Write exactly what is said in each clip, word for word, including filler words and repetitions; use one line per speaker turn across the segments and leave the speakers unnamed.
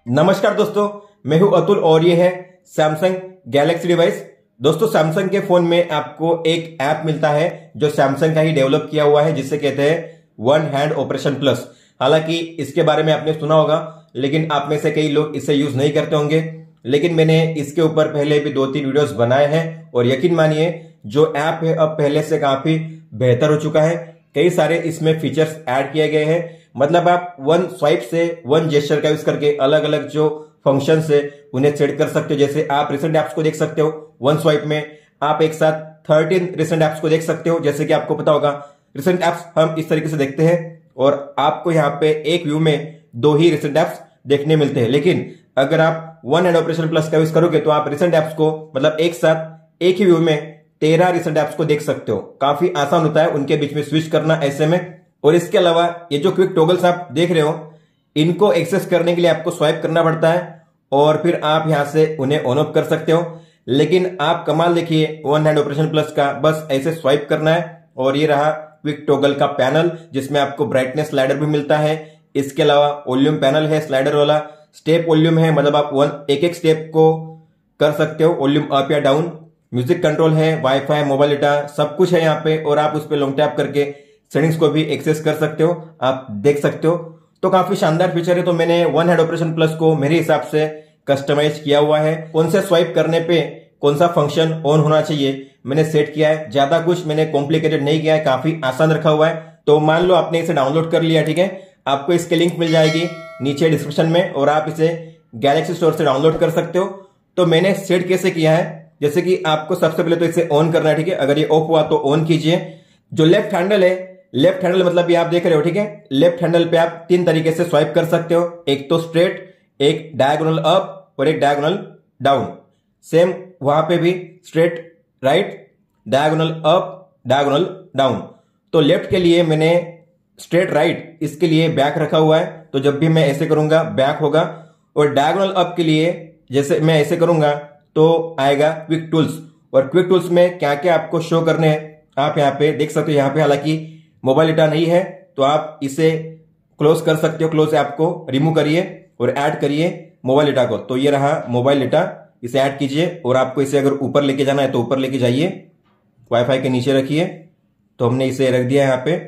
नमस्कार दोस्तों, मैं हूं अतुल और ये है सैमसंग गैलेक्सी डिवाइस। दोस्तों, सैमसंग के फोन में आपको एक ऐप मिलता है जो सैमसंग का ही डेवलप किया हुआ है, जिसे कहते हैं वन हैंड ऑपरेशन प्लस। हालांकि इसके बारे में आपने सुना होगा, लेकिन आप में से कई लोग इसे यूज नहीं करते होंगे। लेकिन मैंने इसके ऊपर पहले भी दो तीन वीडियोस बनाए हैं और यकीन मानिए जो ऐप है अब पहले से काफी बेहतर हो चुका है। कई सारे इसमें फीचर्स ऐड किए गए हैं। मतलब आप वन स्वाइप से वन जेस्चर का यूज करके अलग अलग जो फंक्शन है उन्हें सेट कर सकते हो। जैसे आप रिसेंट ऐप्स को देख सकते हो वन स्वाइप में, आप एक साथ थर्टीन रिसेंट ऐप्स को देख सकते हो। जैसे कि आपको पता होगा रिसेंट ऐप्स हम इस तरीके से देखते हैं और आपको यहाँ पे एक व्यू में दो ही रिसेंट ऐप्स देखने मिलते हैं। लेकिन अगर आप वन हैंड ऑपरेशन प्लस का यूज करोगे तो आप रिसेंट ऐप्स को मतलब एक साथ एक ही व्यू में तेरह रिसेंट ऐप्स को देख सकते हो। काफी आसान होता है उनके बीच में स्विच करना ऐसे में। और इसके अलावा ये जो क्विक टॉगल्स आप देख रहे हो, इनको एक्सेस करने के लिए आपको स्वाइप करना पड़ता है और फिर आप यहां से उन्हें ऑन ऑफ कर सकते हो। लेकिन आप कमाल देखिए वन हैंड ऑपरेशन प्लस का, बस ऐसे स्वाइप करना है और ये रहा क्विक टॉगल का पैनल, जिसमें आपको ब्राइटनेस स्लाइडर भी मिलता है। इसके अलावा वॉल्यूम पैनल है स्लाइडर वाला, स्टेप वॉल्यूम है, मतलब आप वन एक एक स्टेप को कर सकते हो वॉल्यूम अप या डाउन। म्यूजिक कंट्रोल है, वाईफाई, मोबाइल डाटा, सब कुछ है यहाँ पे। और आप उस पर लॉन्ग टैप करके सेटिंग्स को भी एक्सेस कर सकते हो, आप देख सकते हो। तो काफी शानदार फीचर है। तो मैंने वन हैंड ऑपरेशन प्लस को मेरे हिसाब से कस्टमाइज किया हुआ है। कौन से स्वाइप करने पे कौन सा फंक्शन ऑन होना चाहिए मैंने सेट किया है। ज्यादा कुछ मैंने कॉम्प्लिकेटेड नहीं किया है, काफी आसान रखा हुआ है। तो मान लो आपने इसे डाउनलोड कर लिया, ठीक है, आपको इसके लिंक मिल जाएगी नीचे डिस्क्रिप्शन में और आप इसे गैलेक्सी स्टोर से डाउनलोड कर सकते हो। तो मैंने सेट कैसे किया है, जैसे कि आपको सबसे पहले तो इसे ऑन करना है, ठीक है। अगर ये ऑफ हुआ तो ऑन कीजिए। जो लेफ्ट हैंडल है, लेफ्ट हैंडल मतलब ये आप देख रहे हो, ठीक है, लेफ्ट हैंडल पे आप तीन तरीके से स्वाइप कर सकते हो। एक तो स्ट्रेट, एक डायगोनल अप और एक डायगोनल डाउन। सेम वहां पे भी straight right, diagonal up, diagonal down. तो लेफ्ट के लिए मैंने स्ट्रेट राइट, इसके लिए बैक रखा हुआ है। तो जब भी मैं ऐसे करूंगा बैक होगा। और डायगोनल अप के लिए जैसे मैं ऐसे करूंगा तो आएगा क्विक टूल्स। और क्विक टूल्स में क्या क्या आपको शो करने हैं आप यहाँ पे देख सकते हो। यहाँ पे हालांकि मोबाइल डाटा नहीं है तो आप इसे क्लोज कर सकते हो। क्लोज ऐप को रिमूव करिए और ऐड करिए मोबाइल डाटा को। तो ये रहा मोबाइल डाटा, इसे ऐड कीजिए। और आपको इसे अगर ऊपर लेके जाना है तो ऊपर लेके जाइए, वाईफाई के नीचे रखिए। तो हमने इसे रख दिया यहाँ पे।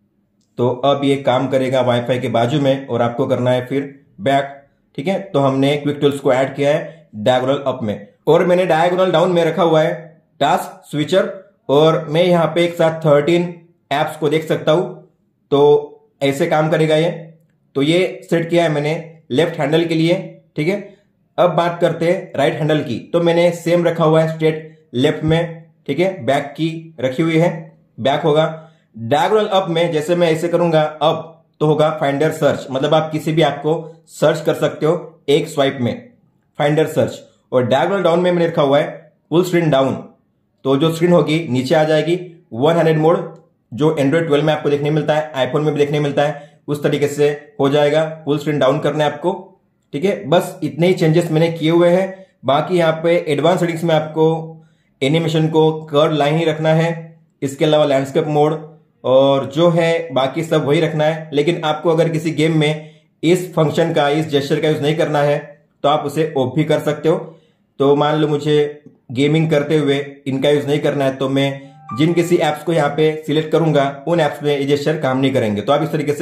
तो अब ये काम करेगा वाईफाई के बाजू में और आपको करना है फिर बैक, ठीक है। तो हमने क्विक टूल्स को ऐड किया है डायगोनल अप में और मैंने डायगोनल डाउन में रखा हुआ है टास्क स्विचर। और मैं यहाँ पे एक साथ थर्टीन एप्स को देख सकता हूं। तो ऐसे काम करेगा ये। तो ये सेट किया है मैंने लेफ्ट हैंडल के लिए, ठीक है। अब बात करते हैं राइट हैंडल की। तो मैंने सेम रखा हुआ है स्ट्रेट लेफ्ट में, ठीक है, बैक की रखी हुई है, बैक होगा। डायगोनल अप में जैसे मैं ऐसे करूंगा अप तो होगा फाइंडर सर्च, मतलब आप किसी भी ऐप को सर्च कर सकते हो एक स्वाइप में, फाइंडर सर्च। और डायगोनल डाउन में मैंने रखा हुआ है फुल स्क्रीन डाउन। तो जो स्क्रीन होगी नीचे आ जाएगी। वन हैंडेड मोड जो एंड्रॉइड ट्वेल्व में आपको देखने मिलता है, आईफोन में भी देखने मिलता है, उस तरीके से हो जाएगा। फुल स्क्रीन डाउन करना है आपको, ठीक है। बस इतने ही चेंजेस मैंने किए हुए हैं। बाकी यहाँ पे एडवांस सेटिंग्स में आपको एनिमेशन को कर्व लाइन ही रखना है। इसके अलावा लैंडस्केप मोड और जो है बाकी सब वही रखना है। लेकिन आपको अगर किसी गेम में इस फंक्शन का, इस जेस्चर का यूज नहीं करना है तो आप उसे ऑफ भी कर सकते हो। तो मान लो मुझे गेमिंग करते हुए इनका यूज नहीं करना है तो मैं जिन किसी एप्स को यहाँ पे सिलेक्ट करूंगा उन एप्स में ये जेस्चर काम नहीं करेंगे। तो आप इस तरीके से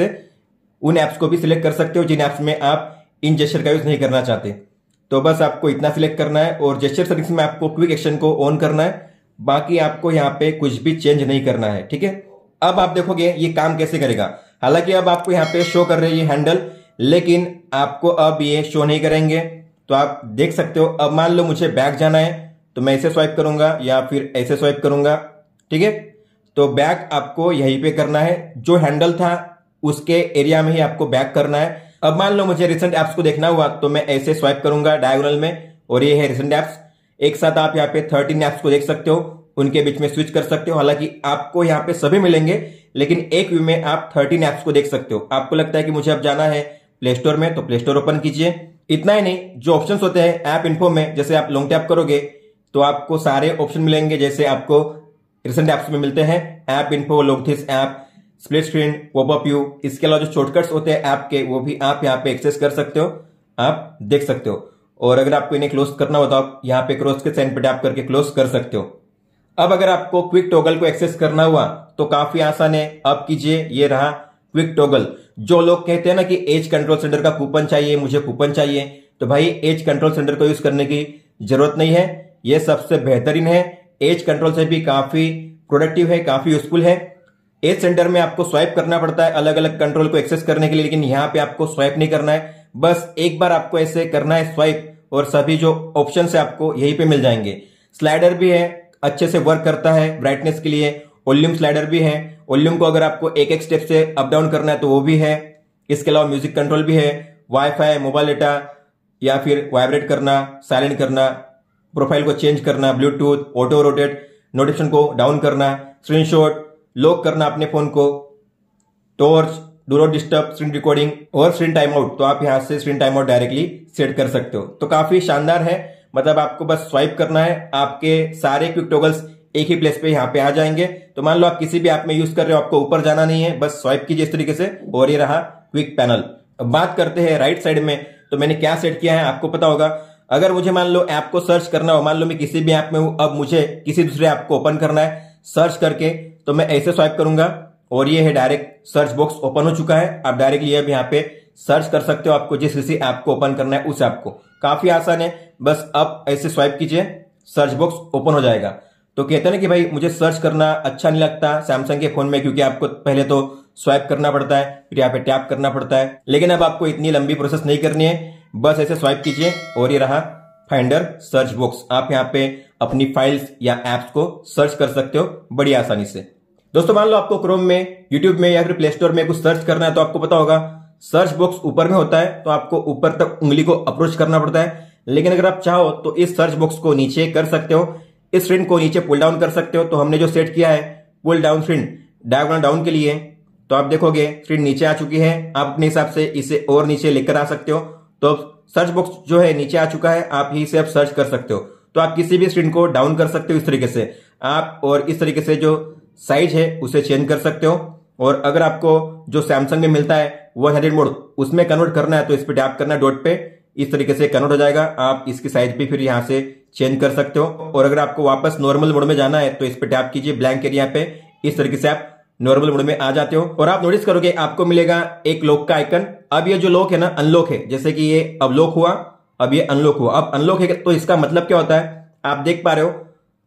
उन एप्स को भी सिलेक्ट कर सकते हो जिन एप्स में आप इन जेस्चर का यूज नहीं करना चाहते। तो बस आपको इतना सिलेक्ट करना है और जेस्चर सेटिंग्स में आपको क्विक एक्शन को ऑन करना है। बाकी आपको यहाँ पे कुछ भी चेंज नहीं करना है, ठीक है। अब आप देखोगे ये काम कैसे करेगा। हालांकि अब आपको यहाँ पे शो कर रही है हैंडल, लेकिन आपको अब ये शो नहीं करेंगे। तो आप देख सकते हो। अब मान लो मुझे बैक जाना है तो मैं ऐसे स्वाइप करूंगा या फिर ऐसे स्वाइप करूंगा, ठीक है। तो बैक आपको यहीं पे करना है, जो हैंडल था उसके एरिया में ही आपको बैक करना है। अब मान लो मुझे रिसेंट एप्स को देखना हुआ तो मैं ऐसे स्वाइप करूंगा डायगोनल में और ये है रिसेंट एप्स। एक साथ आप यहाँ पे थर्टीन एप्स को देख सकते हो, उनके बीच में स्विच कर सकते हो। हालांकि आपको यहाँ पे सभी मिलेंगे, लेकिन एक व्यू में आप थर्टीन एप्स को देख सकते हो। आपको लगता है कि मुझे अब जाना है प्ले स्टोर में तो प्ले स्टोर ओपन कीजिए। इतना ही नहीं, जो ऑप्शंस होते हैं ऐप इन्फो में, जैसे आप लॉन्ग टैप करोगे तो आपको सारे ऑप्शन मिलेंगे जैसे आपको रिसेंट एप्स में मिलते हैं। App info, log this app, split screen, popup view, इसके अलावा जो शॉर्टकट्स होते हैं ऐप के वो भी आप यहाँ पे एक्सेस कर सकते हो। आप देख सकते हो। और अगर आपको इन्हें क्लोज करना हो तो आप यहाँ पे क्रॉस के साइन पे टैप करके क्लोज कर सकते हो। अब अगर आपको क्विक टॉगल को एक्सेस करना हुआ तो काफी आसान है। अब कीजिए, ये रहा क्विक टॉगल। जो लोग कहते हैं ना कि एज कंट्रोल सेंटर का कूपन चाहिए, मुझे कूपन चाहिए, तो भाई एज कंट्रोल सेंटर को यूज करने की जरूरत नहीं है। ये सबसे बेहतरीन है, एज कंट्रोल से भी काफी प्रोडक्टिव है, काफी यूजफुल है। एज सेंटर में आपको स्वाइप करना पड़ता है अलग अलग कंट्रोल को एक्सेस करने के लिए, लेकिन यहाँ पे आपको स्वाइप नहीं करना है। बस एक बार आपको ऐसे करना है स्वाइप, और सभी जो ऑप्शन है आपको यहीं पे मिल जाएंगे। स्लाइडर भी है, अच्छे से वर्क करता है ब्राइटनेस के लिए। वॉल्यूम स्लाइडर भी है, वॉल्यूम को अगर आपको एक एक स्टेप से अप डाउन करना है तो वो भी है। इसके अलावा म्यूजिक कंट्रोल भी है, वाईफाई, मोबाइल डेटा या फिर वाइब्रेट करना, साइलेंट करना, प्रोफाइल को चेंज करना, ब्लूटूथ, ऑटो रोटेट, नोटिफिकेशन को डाउन करना, स्क्रीनशॉट, लॉक करना अपने फोन को, torch, do not disturb, screen recording और स्क्रीन टाइम आउट। तो आप यहां से screen time out directly set कर सकते हो। तो काफी शानदार है, मतलब आपको बस स्वाइप करना है, आपके सारे क्विक टॉगल्स एक ही प्लेस पे यहाँ पे आ जाएंगे। तो मान लो आप किसी भी ऐप में यूज कर रहे हो, आपको ऊपर जाना नहीं है, बस स्वाइप कीजिए इस तरीके से और ये रहा क्विक पैनल। अब बात करते हैं राइट साइड में, तो मैंने क्या सेट किया है आपको पता होगा। अगर मुझे मान लो ऐप को सर्च करना हो, मान लो मैं किसी भी ऐप में हूं, अब मुझे किसी दूसरे ऐप को ओपन करना है सर्च करके, तो मैं ऐसे स्वाइप करूंगा और ये है डायरेक्ट सर्च बॉक्स ओपन हो चुका है। आप डायरेक्टली अब यहाँ पे सर्च कर सकते हो आपको जिस किसी ऐप को ओपन करना है उस ऐप को। काफी आसान है, बस अब ऐसे स्वाइप कीजिए, सर्च बॉक्स ओपन हो जाएगा। तो कहते हैं ना कि भाई मुझे सर्च करना अच्छा नहीं लगता सैमसंग के फोन में, क्योंकि आपको पहले तो स्वाइप करना पड़ता है, फिर यहाँ पे टैप करना पड़ता है। लेकिन अब आपको इतनी लंबी प्रोसेस नहीं करनी है, बस ऐसे स्वाइप कीजिए और ये रहा फाइंडर सर्च बॉक्स। आप यहाँ पे अपनी फाइल्स या एप्स को सर्च कर सकते हो बड़ी आसानी से। दोस्तों मान लो आपको क्रोम में, यूट्यूब में या फिर प्ले स्टोर में कुछ सर्च करना है, तो आपको पता होगा सर्च बॉक्स ऊपर में होता है, तो आपको ऊपर तक उंगली को अप्रोच करना पड़ता है। लेकिन अगर आप चाहो तो इस सर्च बॉक्स को नीचे कर सकते हो, इस स्क्रीन को नीचे पुल डाउन कर सकते हो। तो हमने जो सेट किया है pull down screen diagonal down के लिए, तो आप देखोगे स्क्रीन नीचे आ चुकी है। आप अपने हिसाब से इसे और नीचे लेकर आ सकते हो। तो सर्च बॉक्स जो है नीचे आ चुका है, आप यहीं से आप सर्च कर सकते हो। तो आप किसी भी स्क्रीन को डाउन कर सकते हो इस तरीके से आप, और इस तरीके से जो साइज है उसे चेंज कर सकते हो। और अगर आपको जो सैमसंग में मिलता है वन हंड्रेड मोड उसमें कन्वर्ट करना है, तो इस पे टैप करना है डॉट पे, इस तरीके से कन्वर्ट हो जाएगा। आप इसकी साइज भी फिर यहां से चेंज कर सकते हो। और अगर आपको वापस नॉर्मल मोड में जाना है तो इस पे टैप कीजिए ब्लैंक एरिया पे, इस तरीके से आप नॉर्मल मोड में आ जाते हो। और आप नोटिस करोगे आपको मिलेगा एक लॉक का आइकन। अब ये जो लॉक है ना अनलॉक है, जैसे कि ये अब लॉक हुआ, अब ये अनलॉक हुआ। अब अनलॉक है तो इसका मतलब क्या होता है, आप देख पा रहे हो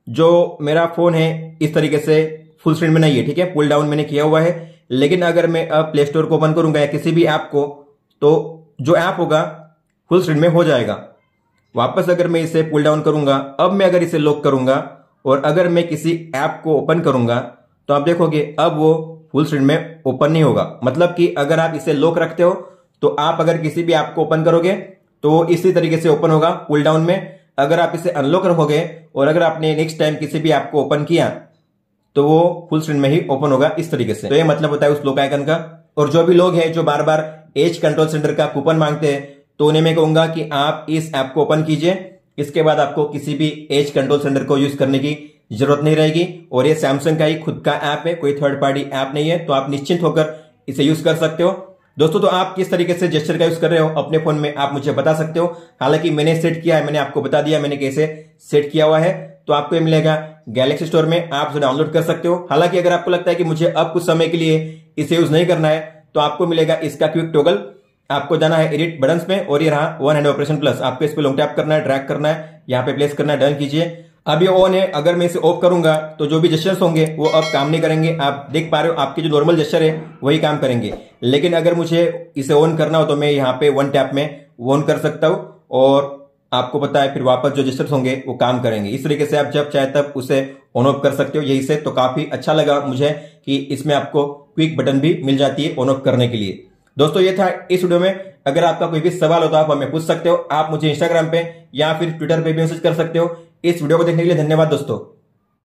जो मेरा फोन है इस तरीके से फुल स्क्रीन में नहीं है, ठीक है, पुल डाउन मैंने किया हुआ है। लेकिन अगर मैं अब प्ले स्टोर को ओपन करूंगा या किसी भी ऐप को, तो जो ऐप होगा फुल स्क्रीन में हो जाएगा। वापस अगर मैं इसे पुल डाउन करूंगा, अब मैं अगर इसे लॉक करूंगा और अगर मैं किसी ऐप को ओपन करूंगा, तो आप देखोगे अब वो फुल स्क्रीन में ओपन नहीं होगा। मतलब कि अगर आप इसे लॉक रखते हो तो आप अगर किसी भी ऐप को ओपन करोगे तो इसी तरीके से ओपन होगा पुल डाउन में। अगर आप इसे अनलॉक रखोगे और अगर आपने नेक्स्ट टाइम किसी भी ऐप को ओपन किया तो वो फुल स्क्रीन में ही ओपन होगा इस तरीके से। तो ये मतलब होता है उस लॉक आइकन का। और जो भी लोग हैं जो बार बार एज कंट्रोल सेंटर का कूपन मांगते हैं, तो उन्हें मैं कहूंगा कि आप इस ऐप को ओपन कीजिए, इसके बाद आपको किसी भी एज कंट्रोल सेंटर को यूज करने की जरूरत नहीं रहेगी। और ये सैमसंग का ही खुद का ऐप है, कोई थर्ड पार्टी ऐप नहीं है, तो आप निश्चिंत होकर इसे यूज कर सकते हो। दोस्तों तो आप किस तरीके से जेस्चर का यूज कर रहे हो अपने फोन में, आप मुझे बता सकते हो। हालांकि मैंने सेट किया है, मैंने आपको बता दिया मैंने कैसे सेट किया हुआ है। तो आपको ये मिलेगा गैलेक्सी स्टोर में, आप उसे डाउनलोड कर सकते हो। हालांकि अगर आपको लगता है कि मुझे अब कुछ समय के लिए इसे यूज नहीं करना है, तो आपको मिलेगा इसका क्विक टॉगल। आपको जाना है एडिट बटन्स में और ये रहा वन हैंड ऑपरेशन प्लस। आपको इस पे लॉन्ग टैप करना है, ड्रैग करना है, यहाँ पे प्लेस करना है, डन कीजिए। अब ये ऑन है, अगर मैं इसे ऑफ करूंगा तो जो भी जेस्चर्स होंगे वो अब काम नहीं करेंगे। आप देख पा रहे हो आपके जो नॉर्मल जेस्चर है वही काम करेंगे। लेकिन अगर मुझे इसे ऑन करना हो तो मैं यहाँ पे वन टैप में ऑन कर सकता हूँ और आपको पता है फिर वापस जो जेस्चर्स होंगे वो काम करेंगे। इस तरीके से आप जब चाहे तब उसे ऑन ऑफ कर सकते हो यही से। तो काफी अच्छा लगा मुझे कि इसमें आपको क्विक बटन भी मिल जाती है ऑन ऑफ करने के लिए। दोस्तों ये था इस वीडियो में। अगर आपका कोई भी सवाल हो तो आप हमें पूछ सकते हो। आप मुझे इंस्टाग्राम पे या फिर ट्विटर पे भी मैसेज कर सकते हो। इस वीडियो को देखने के लिए धन्यवाद दोस्तों।